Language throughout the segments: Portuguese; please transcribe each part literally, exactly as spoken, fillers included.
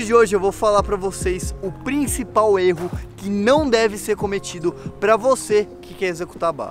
de hoje eu vou falar para vocês o principal erro que não deve ser cometido para você que quer executar a barra.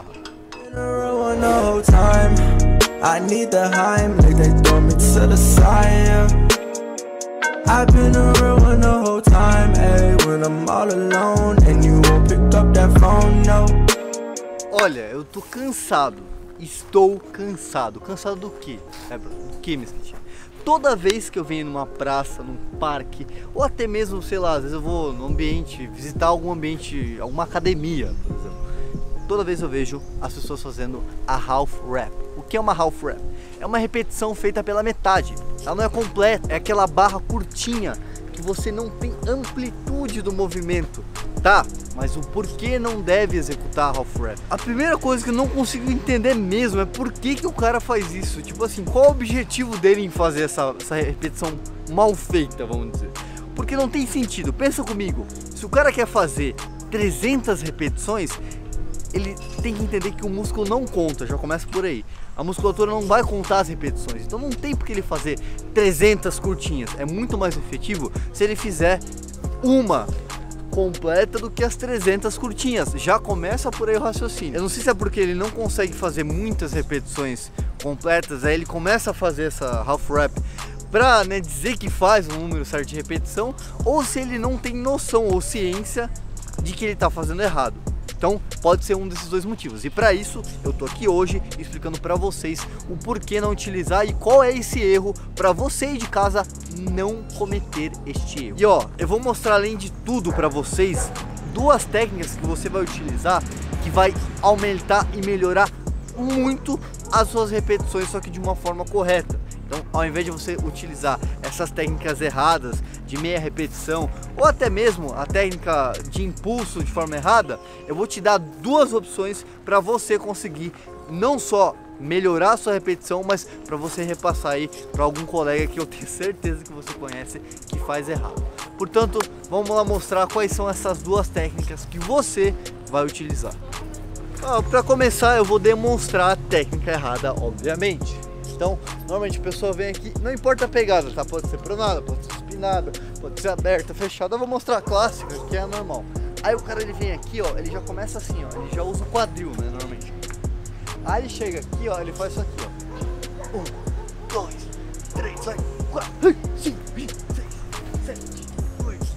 Olha, eu tô cansado, estou cansado. Cansado do quê? É, do que, Mesquite? Toda vez que eu venho numa praça, num parque, ou até mesmo, sei lá, às vezes eu vou num ambiente, visitar algum ambiente, alguma academia, por exemplo. Toda vez eu vejo as pessoas fazendo a half rep. O que é uma half rep? É uma repetição feita pela metade. Ela não é completa, é aquela barra curtinha que você não tem amplitude do movimento, tá? Mas o porquê não deve executar a half rep? A primeira coisa que eu não consigo entender mesmo é por que, que o cara faz isso. Tipo assim, qual o objetivo dele em fazer essa, essa repetição mal feita, vamos dizer? Porque não tem sentido. Pensa comigo, se o cara quer fazer trezentas repetições, ele tem que entender que o músculo não conta, já começa por aí. A musculatura não vai contar as repetições, então não tem por que ele fazer trezentas curtinhas. É muito mais efetivo se ele fizer uma completa do que as trezentas curtinhas. Já começa por aí o raciocínio. Eu não sei se é porque ele não consegue fazer muitas repetições completas, aí ele começa a fazer essa half rep pra, né, dizer que faz um número certo de repetição, ou se ele não tem noção ou ciência de que ele tá fazendo errado. Então pode ser um desses dois motivos, e para isso eu tô aqui hoje explicando para vocês o porquê não utilizar e qual é esse erro para você aí de casa não cometer este erro. E ó, eu vou mostrar além de tudo para vocês duas técnicas que você vai utilizar que vai aumentar e melhorar muito as suas repetições, só que de uma forma correta. Então, ao invés de você utilizar essas técnicas erradas de meia repetição ou até mesmo a técnica de impulso de forma errada, eu vou te dar duas opções para você conseguir não só melhorar a sua repetição, mas para você repassar aí para algum colega que eu tenho certeza que você conhece que faz errado. Portanto, vamos lá mostrar quais são essas duas técnicas que você vai utilizar. Ah, para começar, eu vou demonstrar a técnica errada, obviamente. Então, normalmente a pessoa vem aqui, não importa a pegada, tá? Pode ser pronada, pode ser supinada, pode ser aberta, fechada. Eu vou mostrar a clássica, que é a normal. Aí o cara ele vem aqui, ó, ele já começa assim, ó, ele já usa o quadril, né, normalmente. Aí ele chega aqui, ó, ele faz isso aqui, ó. Um, dois, três, vai, quatro, cinco, seis, sete, oito.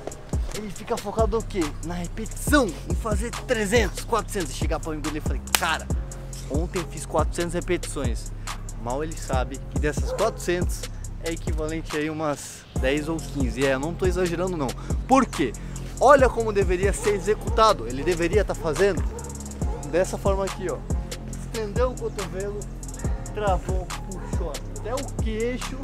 Ele fica focado no quê? Na repetição, em fazer trezentos, quatrocentos. E chegar pra mim e falei, cara, ontem eu fiz quatrocentas repetições. Mal ele sabe que dessas quatrocentas é equivalente aí umas dez ou quinze. E é, eu não estou exagerando não. Por quê? Olha como deveria ser executado. Ele deveria estar fazendo dessa forma aqui, ó. Estendeu o cotovelo, travou, puxou até o queixo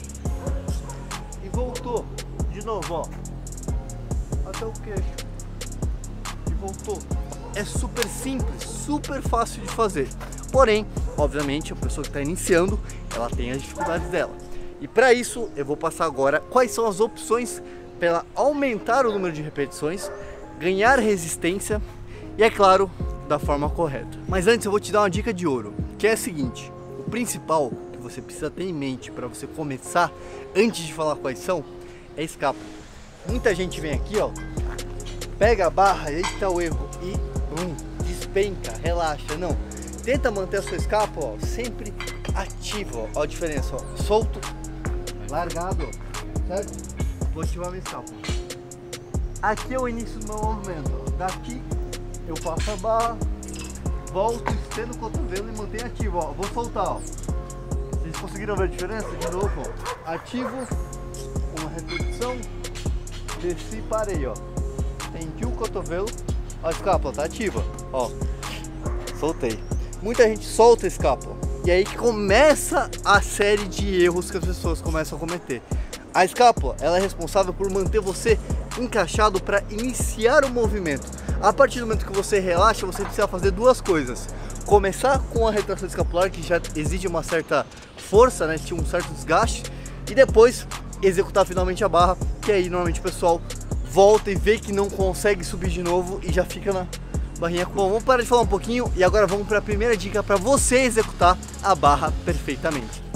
e voltou. De novo, ó. Até o queixo. E voltou. É super simples, super fácil de fazer. Porém, obviamente, a pessoa que está iniciando, ela tem as dificuldades dela. E para isso, eu vou passar agora quais são as opções para ela aumentar o número de repetições, ganhar resistência e, é claro, da forma correta. Mas antes eu vou te dar uma dica de ouro, que é a seguinte: o principal que você precisa ter em mente para você começar, antes de falar quais são, é a escápula. Muita gente vem aqui, ó, pega a barra, aí tá o erro, e hum, despenca, relaxa. Não. Tenta manter a sua escápula, ó, sempre ativa, ó. Ó a diferença, ó. Solto, largado, ó, certo? Vou ativar minha escápula. Aqui é o início do meu movimento, ó. Daqui eu passo a barra, volto, estendo o cotovelo e mantenho ativo, ó. Vou soltar, ó. Vocês conseguiram ver a diferença? De novo, ó. Ativo, uma repetição, desci e parei, ó. Estendi o cotovelo, ó, a escápula tá ativa, ó. Soltei. Muita gente solta a escápula e aí que começa a série de erros que as pessoas começam a cometer. A escápula, ela é responsável por manter você encaixado para iniciar o movimento. A partir do momento que você relaxa, você precisa fazer duas coisas: começar com a retração escapular, que já exige uma certa força, né, tinha um certo desgaste, e depois executar finalmente a barra, que aí normalmente o pessoal volta e vê que não consegue subir de novo e já fica na barrinha. Bom, vamos parar de falar um pouquinho e agora vamos para a primeira dica para você executar a barra perfeitamente.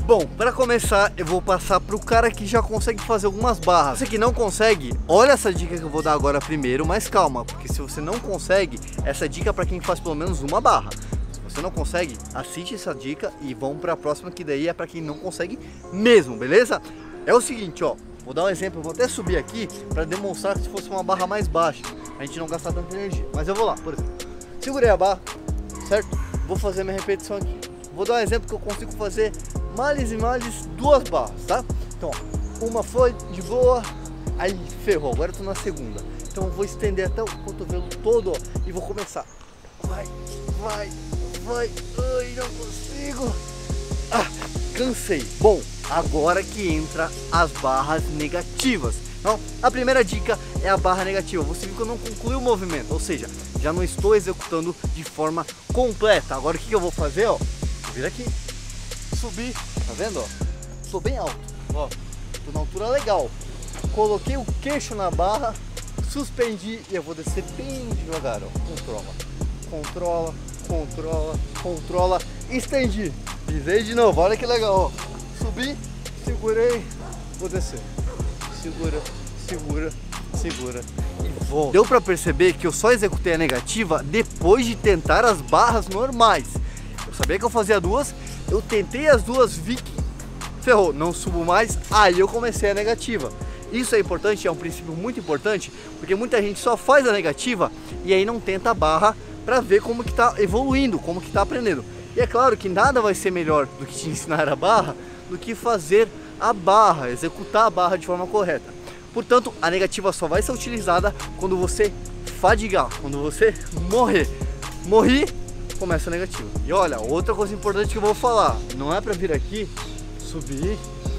Bom, para começar eu vou passar para o cara que já consegue fazer algumas barras. Você que não consegue, olha essa dica que eu vou dar agora primeiro, mas calma, porque se você não consegue, essa dica é para quem faz pelo menos uma barra. Se você não consegue, assiste essa dica e vamos para a próxima, que daí é para quem não consegue mesmo, beleza? É o seguinte, ó, vou dar um exemplo, eu vou até subir aqui para demonstrar que se fosse uma barra mais baixa, a gente não gastar tanta energia. Mas eu vou lá, por exemplo, segurei a barra, certo? Vou fazer minha repetição aqui. Vou dar um exemplo que eu consigo fazer males e males duas barras, tá? Então, ó, uma foi de boa, aí ferrou, agora eu tô na segunda. Então eu vou estender até o cotovelo todo, ó, e vou começar. Vai, vai, vai, ai, não consigo. Ah, cansei. Bom, agora que entra as barras negativas. Então, a primeira dica é a barra negativa. Você viu que eu não concluí o movimento, ou seja, já não estou executando de forma completa. Agora o que eu vou fazer, ó? Vou vir aqui, subir, tá vendo, ó? Tô bem alto, ó, tô na altura legal. Coloquei o queixo na barra, suspendi e eu vou descer bem devagar, ó. Controla, controla, controla, controla, estendi. Pisei de novo, olha que legal, ó. Subi, segurei, vou descer. Segura, segura, segura e volta. Deu pra perceber que eu só executei a negativa depois de tentar as barras normais. Eu sabia que eu fazia duas, eu tentei as duas, vi que ferrou, não subo mais, aí eu comecei a negativa. Isso é importante, é um princípio muito importante, porque muita gente só faz a negativa e aí não tenta a barra pra ver como que tá evoluindo, como que tá aprendendo. E é claro que nada vai ser melhor do que te ensinar a barra do que fazer a barra, executar a barra de forma correta. Portanto, a negativa só vai ser utilizada quando você fadigar, quando você morrer. Morri, começa a negativa. E olha, outra coisa importante que eu vou falar, não é pra vir aqui, subir,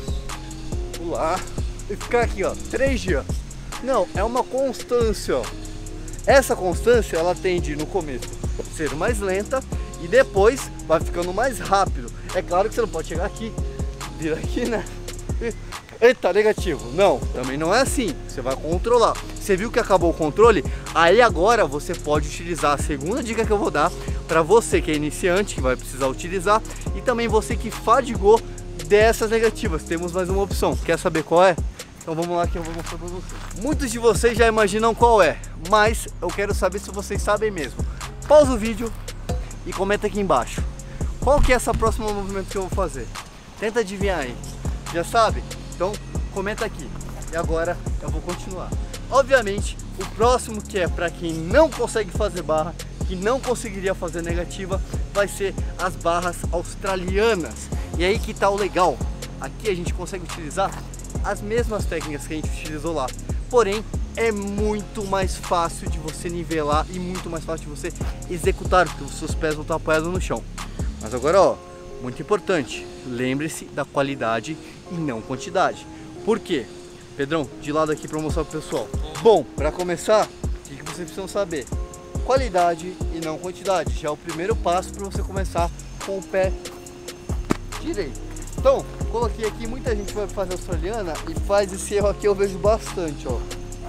pular e ficar aqui, ó, três dias. Não, é uma constância, ó. Essa constância, ela tende no começo a ser mais lenta e depois vai ficando mais rápido. É claro que você não pode chegar aqui, vir aqui, né? Eita, negativo. Não, também não é assim. Você vai controlar. Você viu que acabou o controle? Aí agora você pode utilizar a segunda dica que eu vou dar para você que é iniciante, que vai precisar utilizar, e também você que fadigou dessas negativas. Temos mais uma opção. Quer saber qual é? Então vamos lá que eu vou mostrar para vocês. Muitos de vocês já imaginam qual é, mas eu quero saber se vocês sabem mesmo. Pausa o vídeo e comenta aqui embaixo. Qual que é essa próxima movimento que eu vou fazer? Tenta adivinhar aí. Já sabe? Então comenta aqui. E agora eu vou continuar. Obviamente, o próximo, que é para quem não consegue fazer barra, que não conseguiria fazer negativa, vai ser as barras australianas. E aí que tá o legal. Aqui a gente consegue utilizar as mesmas técnicas que a gente utilizou lá. Porém, é muito mais fácil de você nivelar e muito mais fácil de você executar, porque os seus pés vão estar apoiados no chão. Mas agora, ó, muito importante, lembre-se da qualidade e não quantidade. Por quê? Pedrão, de lado aqui para mostrar pro pessoal. Bom, para começar, o que, que vocês precisam saber? Qualidade e não quantidade. Já é o primeiro passo para você começar com o pé direito. Então, coloquei aqui, muita gente vai fazer australiana e faz esse erro aqui, eu vejo bastante, ó.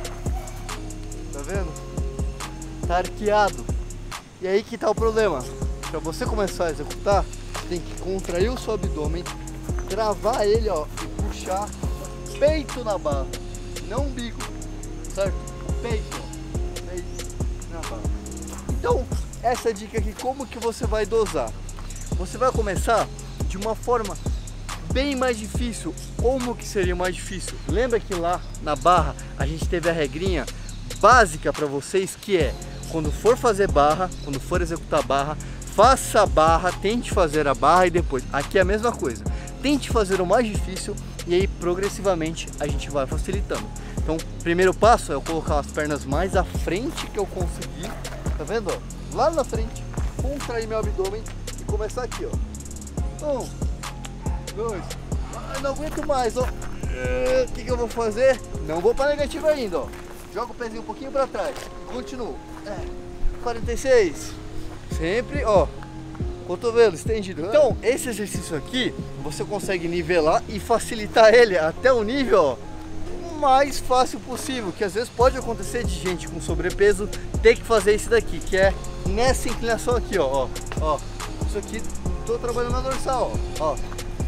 Tá vendo? Tá arqueado. E aí que tá o problema. Para você começar a executar, tem que contrair o seu abdômen, travar ele, ó, e puxar peito na barra, não umbigo, certo? Peito, ó, peito na barra. Então, essa dica aqui, como que você vai dosar? Você vai começar de uma forma bem mais difícil. Como que seria mais difícil? Lembra que lá na barra a gente teve a regrinha básica para vocês, que é quando for fazer barra, quando for executar barra, faça a barra, tente fazer a barra e depois. Aqui é a mesma coisa. Tente fazer o mais difícil e aí progressivamente a gente vai facilitando. Então, primeiro passo é eu colocar as pernas mais à frente que eu conseguir. Tá vendo? Ó? Lá na frente, contrair meu abdômen e começar aqui, ó. Um, dois, ah, não aguento mais, ó. O que, que eu vou fazer? Não vou para negativa ainda, ó. Joga o pezinho um pouquinho para trás. Continuo. É. quarenta e seis. Sempre, ó, cotovelo estendido. Então, esse exercício aqui, você consegue nivelar e facilitar ele até o nível, ó, mais fácil possível. Que às vezes pode acontecer de gente com sobrepeso ter que fazer isso daqui, que é nessa inclinação aqui, ó, ó, ó. Isso aqui, tô trabalhando na dorsal, ó, ó.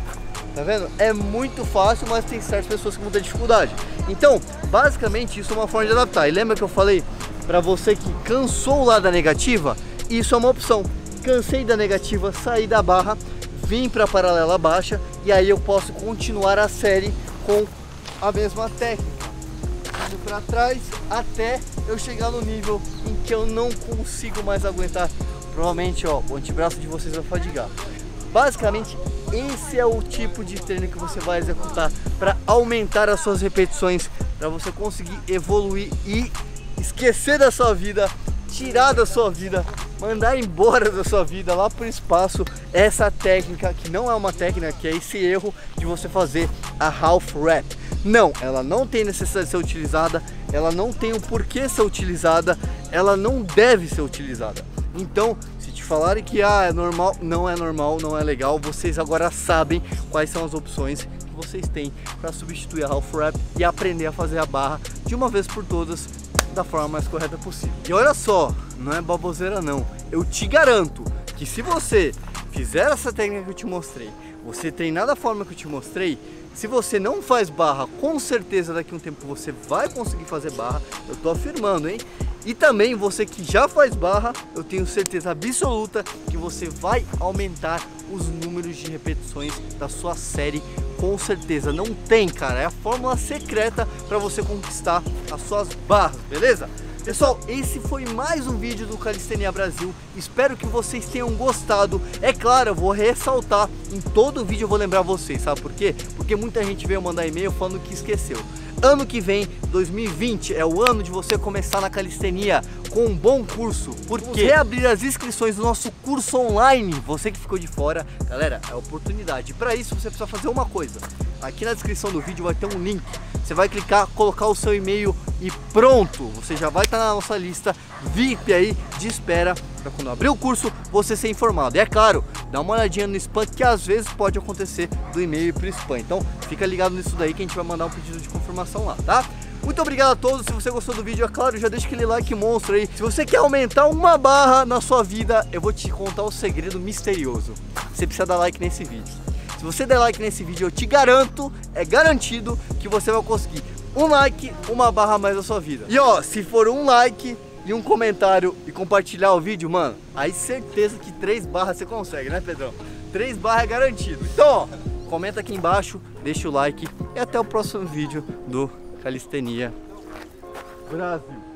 Tá vendo? É muito fácil, mas tem certas pessoas que vão ter dificuldade. Então, basicamente, isso é uma forma de adaptar. E lembra que eu falei pra você que cansou lá da negativa? Isso é uma opção. Cansei da negativa, saí da barra, vim pra paralela baixa e aí eu posso continuar a série com a mesma técnica. Indo pra trás até eu chegar no nível em que eu não consigo mais aguentar. Provavelmente, ó, o antebraço de vocês vai fadigar. Basicamente, esse é o tipo de treino que você vai executar para aumentar as suas repetições, para você conseguir evoluir e esquecer da sua vida, tirar da sua vida, mandar embora da sua vida lá pro espaço essa técnica que não é uma técnica, que é esse erro de você fazer a half rep. Não, ela não tem necessidade de ser utilizada, ela não tem o porquê ser utilizada, ela não deve ser utilizada. Então, se te falarem que ah, é normal, não é normal, não é legal, vocês agora sabem quais são as opções que vocês têm para substituir a half rep e aprender a fazer a barra de uma vez por todas da forma mais correta possível. E olha só, não é baboseira não, eu te garanto que se você fizer essa técnica que eu te mostrei, você treinar da forma que eu te mostrei, se você não faz barra, com certeza daqui a um tempo você vai conseguir fazer barra, eu tô afirmando, hein? E também você que já faz barra, eu tenho certeza absoluta que você vai aumentar os números de repetições da sua série, com certeza. Não tem, cara, é a fórmula secreta para você conquistar as suas barras, beleza? Pessoal, esse foi mais um vídeo do Calistenia Brasil, espero que vocês tenham gostado. É claro, eu vou ressaltar, em todo vídeo eu vou lembrar vocês, sabe por quê? Porque muita gente veio mandar e-mail falando que esqueceu. Ano que vem, dois mil e vinte, é o ano de você começar na calistenia com um bom curso. Porque reabrir as inscrições do nosso curso online, você que ficou de fora, galera, é oportunidade. Para isso você precisa fazer uma coisa. Aqui na descrição do vídeo vai ter um link. Você vai clicar, colocar o seu e-mail e pronto, você já vai estar na nossa lista V I P aí de espera para quando abrir o curso você ser informado. E é claro, dá uma olhadinha no spam, que às vezes pode acontecer do e-mail para o spam. Então fica ligado nisso daí que a gente vai mandar um pedido de confirmação lá, tá? Muito obrigado a todos. Se você gostou do vídeo, é claro, já deixa aquele like monstro aí. Se você quer aumentar uma barra na sua vida, eu vou te contar o segredo misterioso. Você precisa dar like nesse vídeo. Se você der like nesse vídeo, eu te garanto, é garantido que você vai conseguir um like, uma barra a mais na sua vida. E ó, se for um like e um comentário e compartilhar o vídeo, mano, aí certeza que três barras você consegue, né, Pedrão? Três barras é garantido. Então, ó, comenta aqui embaixo, deixa o like e até o próximo vídeo do Calistenia Brasil.